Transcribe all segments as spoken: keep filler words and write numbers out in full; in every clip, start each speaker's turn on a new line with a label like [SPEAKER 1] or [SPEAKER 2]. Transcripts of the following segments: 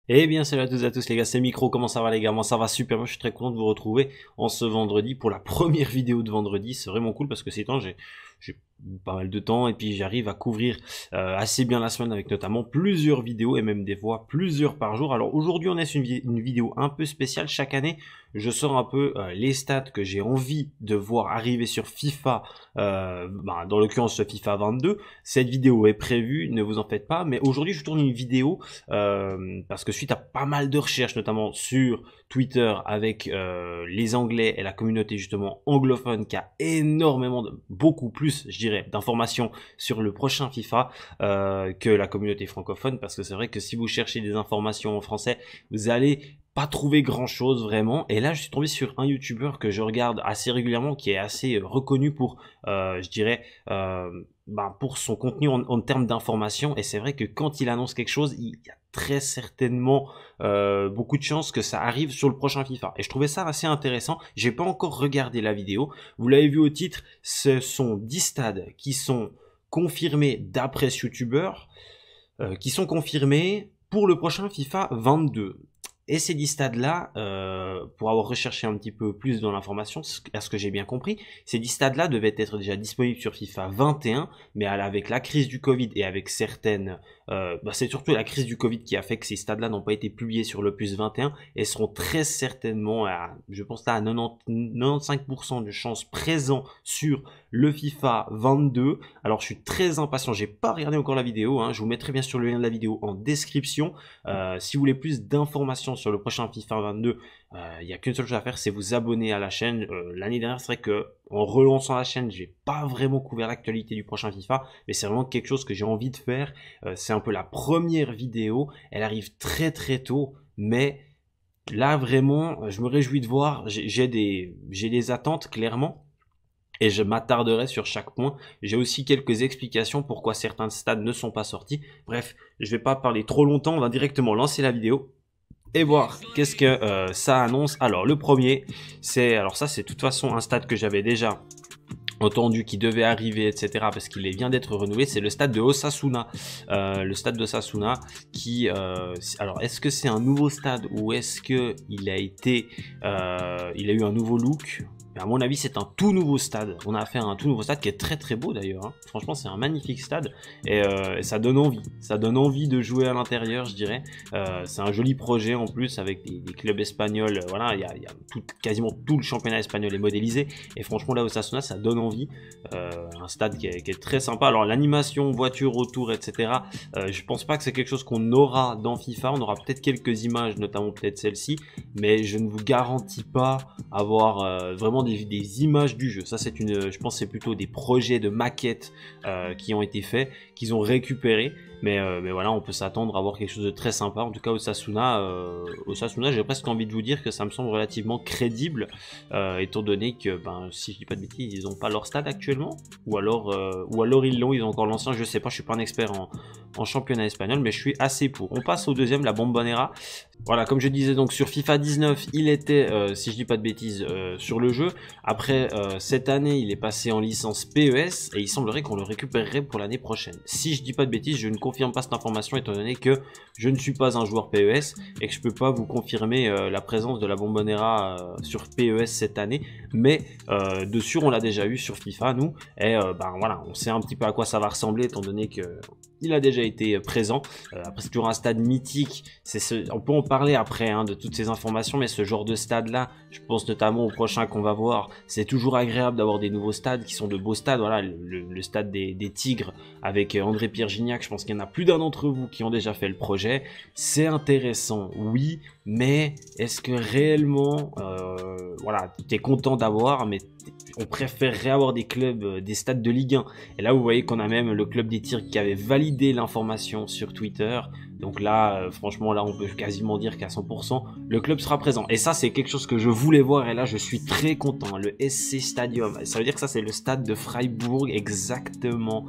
[SPEAKER 1] Eh bien salut à tous et à tous les gars, c'est Micro, comment ça va les gars? Moi ça va super, moi je suis très content de vous retrouver en ce vendredi pour la première vidéo de vendredi. C'est vraiment cool parce que ces temps j'ai j'ai pas mal de temps et puis j'arrive à couvrir euh, assez bien la semaine avec notamment plusieurs vidéos et même des fois plusieurs par jour. Alors aujourd'hui on est sur une, vi une vidéo un peu spéciale. Chaque année je sors un peu euh, les stats que j'ai envie de voir arriver sur FIFA, euh, bah, dans l'occurrence FIFA vingt-deux. Cette vidéo est prévue, ne vous en faites pas, mais aujourd'hui je tourne une vidéo euh, parce que suite à pas mal de recherches, notamment sur Twitter avec euh, les Anglais et la communauté justement anglophone qui a énormément, de, beaucoup plus, je dirais, d'informations sur le prochain FIFA euh, que la communauté francophone, parce que c'est vrai que si vous cherchez des informations en français, vous allez pas trouver grand chose vraiment. Et là je suis tombé sur un YouTuber que je regarde assez régulièrement, qui est assez reconnu pour euh, je dirais euh, bah, pour son contenu en, en termes d'information. Et c'est vrai que quand il annonce quelque chose, il y a très certainement euh, beaucoup de chances que ça arrive sur le prochain FIFA. Et je trouvais ça assez intéressant. J'ai pas encore regardé la vidéo, vous l'avez vu au titre, ce sont dix stades qui sont confirmés d'après ce YouTuber, euh, qui sont confirmés pour le prochain FIFA vingt-deux. Et ces dix stades-là, euh, pour avoir recherché un petit peu plus dans l'information, à ce que j'ai bien compris, ces dix stades-là devaient être déjà disponibles sur FIFA vingt et un, mais avec la crise du Covid et avec certaines... Euh, bah c'est surtout la crise du Covid qui a fait que ces stades-là n'ont pas été publiés sur l'Opus vingt et un et seront très certainement, à, je pense là, à quatre-vingt-quinze pour cent de chances présents sur le FIFA vingt-deux. Alors je suis très impatient, j'ai pas regardé encore la vidéo, hein. Je vous mettrai bien sûr le lien de la vidéo en description. Euh, si vous voulez plus d'informations sur le prochain FIFA vingt-deux, il euh, n'y a qu'une seule chose à faire, c'est vous abonner à la chaîne. Euh, L'année dernière, c'est vrai que en relançant la chaîne, j'ai pas vraiment couvert l'actualité du prochain FIFA, mais c'est vraiment quelque chose que j'ai envie de faire. Euh, c'est un peu la première vidéo, elle arrive très très tôt, mais là vraiment, je me réjouis de voir. J'ai des, j'ai des attentes clairement. Et je m'attarderai sur chaque point. J'ai aussi quelques explications pourquoi certains stades ne sont pas sortis. Bref, je vais pas parler trop longtemps, on va directement lancer la vidéo et voir qu'est-ce que euh, ça annonce. Alors le premier, c'est, alors ça c'est de toute façon un stade que j'avais déjà entendu qui devait arriver, et cetera, parce qu'il vient d'être renouvelé, c'est le stade de Osasuna. Euh, le stade d'Osasuna qui... Euh, alors, est-ce que c'est un nouveau stade ou est-ce que il a été... Euh, il a eu un nouveau look? À mon avis, c'est un tout nouveau stade. On a affaire à un tout nouveau stade qui est très très beau d'ailleurs, hein. Franchement, c'est un magnifique stade et, euh, et ça donne envie. Ça donne envie de jouer à l'intérieur, je dirais. Euh, c'est un joli projet en plus avec des, des clubs espagnols. Voilà, il y a, il y a tout, quasiment tout le championnat espagnol est modélisé et franchement là, Osasuna, ça donne envie. Euh, un stade qui est, qui est très sympa. Alors l'animation, voiture autour, et cetera. Euh, je pense pas que c'est quelque chose qu'on aura dans FIFA. On aura peut-être quelques images, notamment peut-être celle-ci, mais je ne vous garantis pas avoir euh, vraiment des, des images du jeu. Ça c'est une, je pense que c'est plutôt des projets de maquettes euh, qui ont été faits, qu'ils ont récupérés. Mais, euh, mais voilà, on peut s'attendre à voir quelque chose de très sympa. En tout cas, Osasuna, euh, Osasuna, j'ai presque envie de vous dire que ça me semble relativement crédible, euh, étant donné que, ben, si je dis pas de bêtises, ils n'ont pas leur stade actuellement, ou alors, euh, ou alors ils l'ont, ils ont encore l'ancien. Je sais pas, je suis pas un expert en, en championnat espagnol, mais je suis assez pour. On passe au deuxième, la Bombonera. Voilà, comme je disais donc sur FIFA dix-neuf, il était, euh, si je dis pas de bêtises, euh, sur le jeu. Après, euh, cette année, il est passé en licence P E S et il semblerait qu'on le récupérerait pour l'année prochaine. Si je dis pas de bêtises, je ne confirme pas cette information étant donné que je ne suis pas un joueur P E S et que je peux pas vous confirmer euh, la présence de la Bombonera euh, sur P E S cette année. Mais euh, de sûr, on l'a déjà eu sur FIFA, nous. Et euh, ben voilà, on sait un petit peu à quoi ça va ressembler étant donné que il a déjà été présent. Euh, après, c'est toujours un stade mythique. C'est ce... On peut en parler après hein, de toutes ces informations, mais ce genre de stade-là, je pense notamment au prochain qu'on va voir, c'est toujours agréable d'avoir des nouveaux stades qui sont de beaux stades. Voilà, le, le stade des, des Tigres avec André-Pierre Gignac, je pense qu'il y en a plus d'un d'entre vous qui ont déjà fait le projet. C'est intéressant, oui, mais est-ce que réellement, euh, voilà, tu es content d'avoir, mais on préférerait avoir des clubs, des stades de Ligue un. Et là, vous voyez qu'on a même le club des Tigres qui avait validé l'information sur Twitter. Donc là, euh, franchement, là, on peut quasiment dire qu'à cent pour cent, le club sera présent. Et ça, c'est quelque chose que je voulais voir. Et là, je suis très content. Le S C Stadium. Ça veut dire que ça, c'est le stade de Freiburg, exactement.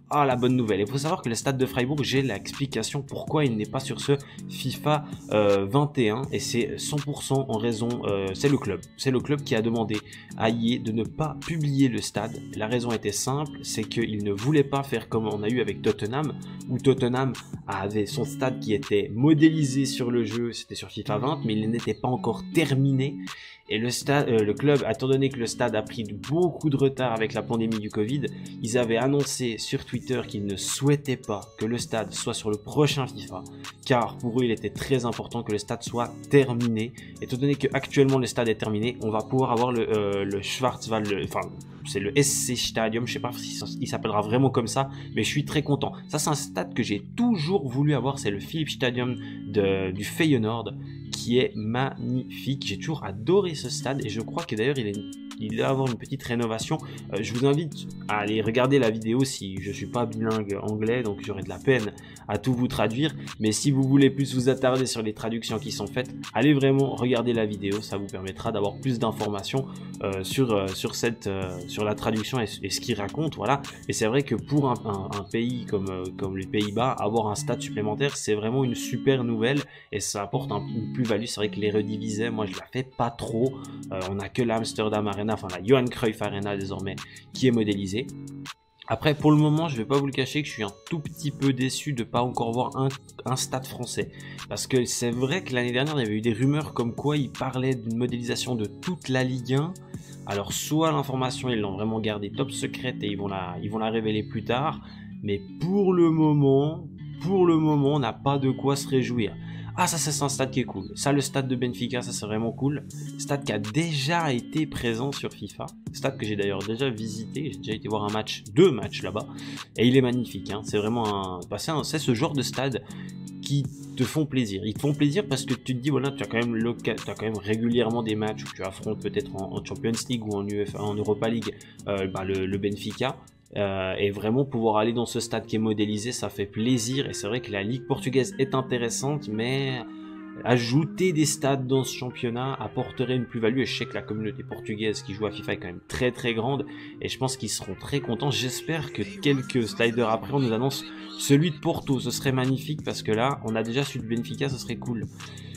[SPEAKER 1] Ah, la bonne nouvelle. Il faut savoir que le stade de Freiburg, j'ai l'explication pourquoi il n'est pas sur ce FIFA euh, vingt et un, et c'est cent pour cent en raison, euh, c'est le club. C'est le club qui a demandé à I E de ne pas publier le stade. La raison était simple, c'est qu'il ne voulait pas faire comme on a eu avec Tottenham, où Tottenham avait son stade qui était modélisé sur le jeu, c'était sur FIFA vingt, mais il n'était pas encore terminé. Et le, stade, euh, le club, étant donné que le stade a pris beaucoup de retard avec la pandémie du Covid, ils avaient annoncé sur Twitter qu'ils ne souhaitaient pas que le stade soit sur le prochain FIFA, car pour eux il était très important que le stade soit terminé. Étant donné que actuellement le stade est terminé, on va pouvoir avoir le, euh, le Schwarzwald, le, enfin c'est le S C Stadium, je sais pas s'il s'appellera vraiment comme ça, mais je suis très content. Ça c'est un stade que j'ai toujours voulu avoir, c'est le Philips Stadium de, du Feyenoord, qui est magnifique. J'ai toujours adoré ce stade et je crois que d'ailleurs il, est, il va avoir une petite rénovation. Euh, je vous invite à aller regarder la vidéo si je suis pas bilingue anglais, donc j'aurai de la peine à tout vous traduire. Mais si vous voulez plus vous attarder sur les traductions qui sont faites, allez vraiment regarder la vidéo, ça vous permettra d'avoir plus d'informations euh, sur, euh, sur, cette, euh, sur la traduction et, et ce qu'il raconte. Voilà. Et c'est vrai que pour un, un, un pays comme, euh, comme les Pays-Bas, avoir un stade supplémentaire, c'est vraiment une super nouvelle et ça apporte un, une plus-value. C'est vrai que les redivisés, moi je la fais pas trop. Euh, on a que l'Amsterdam Arena, enfin la Johan Cruyff Arena désormais, qui est modélisée. Après, pour le moment, je vais pas vous le cacher que je suis un tout petit peu déçu de pas encore voir un, un stade français. Parce que c'est vrai que l'année dernière, il y avait eu des rumeurs comme quoi ils parlaient d'une modélisation de toute la Ligue un. Alors, soit l'information, ils l'ont vraiment gardée top secrète et ils vont la, ils vont la révéler plus tard. Mais pour le moment, pour le moment, on n'a pas de quoi se réjouir. Ah, ça, c'est un stade qui est cool. Ça, le stade de Benfica, ça, c'est vraiment cool. Stade qui a déjà été présent sur FIFA. Stade que j'ai d'ailleurs déjà visité. J'ai déjà été voir un match, deux matchs là-bas. Et il est magnifique. Hein. C'est vraiment un... Bah, c'est ce genre de stade qui te font plaisir. Ils te font plaisir parce que tu te dis, voilà, tu as quand même, local... tu as quand même régulièrement des matchs où tu affrontes peut-être en... en Champions League ou en, U F A, en Europa League euh, bah, le... le Benfica. Euh, et vraiment pouvoir aller dans ce stade qui est modélisé, ça fait plaisir. Et c'est vrai que la Ligue portugaise est intéressante, mais ajouter des stades dans ce championnat apporterait une plus-value. Et je sais que la communauté portugaise qui joue à FIFA est quand même très très grande, et je pense qu'ils seront très contents. J'espère que quelques sliders après on nous annonce celui de Porto, ce serait magnifique, parce que là on a déjà celui de Benfica, ce serait cool.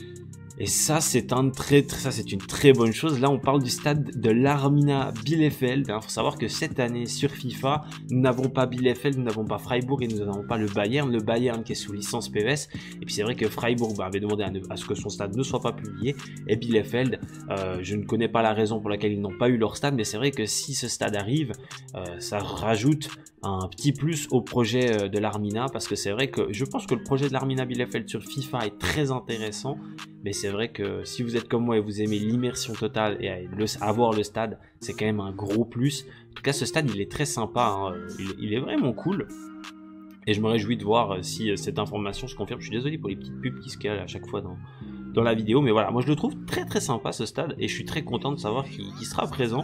[SPEAKER 1] Et ça, c'est un très, très, ça, c'est une très bonne chose. Là, on parle du stade de l'Armina Bielefeld. Il faut savoir que cette année, sur FIFA, nous n'avons pas Bielefeld, nous n'avons pas Freiburg et nous n'avons pas le Bayern. Le Bayern qui est sous licence P E S. Et puis, c'est vrai que Freiburg bah, avait demandé à, ne, à ce que son stade ne soit pas publié. Et Bielefeld, euh, je ne connais pas la raison pour laquelle ils n'ont pas eu leur stade. Mais c'est vrai que si ce stade arrive, euh, ça rajoute un petit plus au projet de l'Armina. Parce que c'est vrai que je pense que le projet de l'Armina Bielefeld sur FIFA est très intéressant. Mais c'est vrai que si vous êtes comme moi et vous aimez l'immersion totale et le, avoir le stade, c'est quand même un gros plus. En tout cas, ce stade, il est très sympa, hein. il, il est vraiment cool. Et je me réjouis de voir si cette information se confirme. Je suis désolé pour les petites pubs qui se calent à chaque fois dans, dans la vidéo. Mais voilà, moi je le trouve très très sympa ce stade. Et je suis très content de savoir qu'il qu'il sera présent.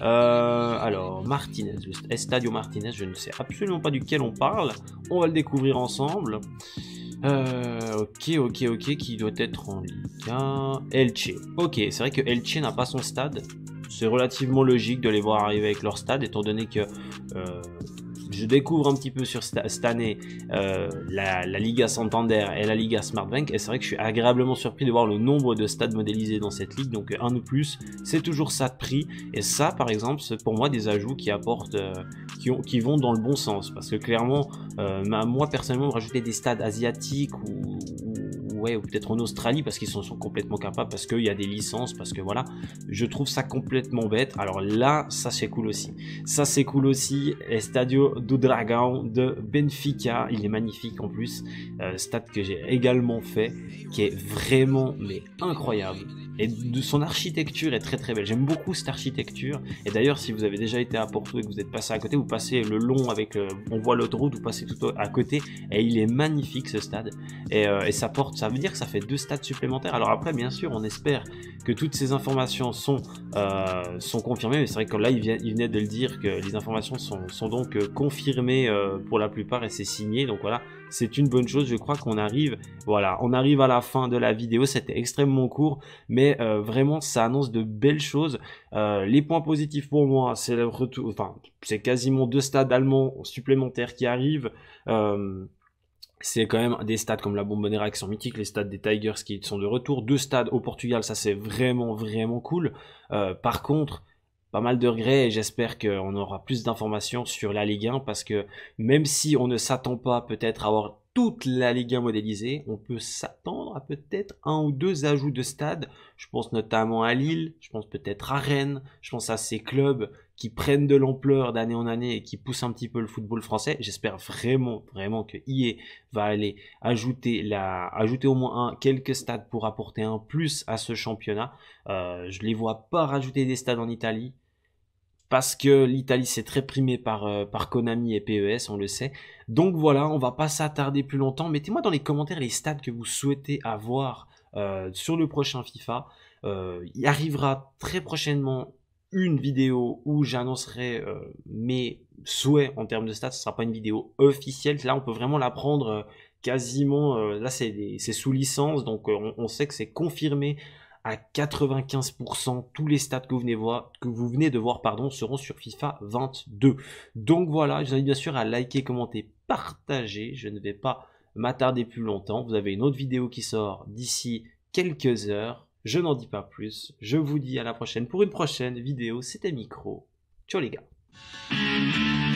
[SPEAKER 1] Euh, alors, Martinez, le Estadio Martinez, je ne sais absolument pas duquel on parle. On va le découvrir ensemble. Euh, ok, ok, ok, qui doit être en Liga. Elche. Ok, c'est vrai que Elche n'a pas son stade. C'est relativement logique de les voir arriver avec leur stade, étant donné que euh, je découvre un petit peu sur cette année euh, la, la Liga Santander et la Liga Smartbank, et c'est vrai que je suis agréablement surpris de voir le nombre de stades modélisés dans cette ligue. Donc un de plus, c'est toujours ça de prix. Et ça, par exemple, c'est pour moi des ajouts qui apportent, euh, qui, ont, qui vont dans le bon sens, parce que clairement, euh, moi personnellement, rajouter des stades asiatiques ou, ou ouais, ou peut-être en Australie, parce qu'ils sont, sont complètement capables, parce qu'il y a des licences, parce que voilà, je trouve ça complètement bête. Alors là, ça c'est cool aussi. Ça c'est cool aussi. Estadio do Dragão de Benfica, il est magnifique en plus. Euh, stade que j'ai également fait, qui est vraiment mais incroyable. Et de son architecture est très très belle. J'aime beaucoup cette architecture. Et d'ailleurs, si vous avez déjà été à Porto et que vous êtes passé à côté, vous passez le long avec, euh, on voit l'autoroute, vous passez tout à côté. Et il est magnifique ce stade. Et, euh, et ça porte, ça veut dire que ça fait deux stades supplémentaires. Alors après, bien sûr, on espère que toutes ces informations sont euh, sont confirmées. Mais c'est vrai que là, il, vient, il venait de le dire que les informations sont, sont donc confirmées euh, pour la plupart et c'est signé. Donc voilà, c'est une bonne chose. Je crois qu'on arrive, voilà, on arrive à la fin de la vidéo. C'était extrêmement court, mais euh, vraiment, ça annonce de belles choses. Euh, les points positifs pour moi, c'est le retour, enfin, c'est quasiment deux stades allemands supplémentaires qui arrivent. Euh, C'est quand même des stades comme la Bombonera qui sont mythiques, les stades des Tigers qui sont de retour, deux stades au Portugal, ça c'est vraiment vraiment cool. Euh, par contre, pas mal de regrets et j'espère qu'on aura plus d'informations sur la Ligue un parce que même si on ne s'attend pas peut-être à avoir toute la Ligue un modélisée, on peut s'attendre à peut-être un ou deux ajouts de stades. Je pense notamment à Lille, je pense peut-être à Rennes, je pense à ces clubs qui prennent de l'ampleur d'année en année et qui poussent un petit peu le football français. J'espère vraiment, vraiment que I A va aller ajouter, la, ajouter au moins un, quelques stades pour apporter un plus à ce championnat. Euh, je les vois pas rajouter des stades en Italie parce que l'Italie c'est très primé par, euh, par Konami et P E S, on le sait. Donc voilà, on va pas s'attarder plus longtemps. Mettez-moi dans les commentaires les stades que vous souhaitez avoir euh, sur le prochain FIFA. Euh, il arrivera très prochainement une vidéo où j'annoncerai euh, mes souhaits en termes de stats. Ce sera pas une vidéo officielle. Là, on peut vraiment la prendre euh, quasiment. Euh, là, c'est sous licence, donc euh, on, on sait que c'est confirmé à quatre-vingt-quinze pour cent. Tous les stats que vous venez, voir, que vous venez de voir pardon, seront sur FIFA vingt-deux. Donc voilà, je vous invite bien sûr à liker, commenter, partager. Je ne vais pas m'attarder plus longtemps. Vous avez une autre vidéo qui sort d'ici quelques heures. Je n'en dis pas plus. Je vous dis à la prochaine pour une prochaine vidéo. C'était Micro. Ciao les gars.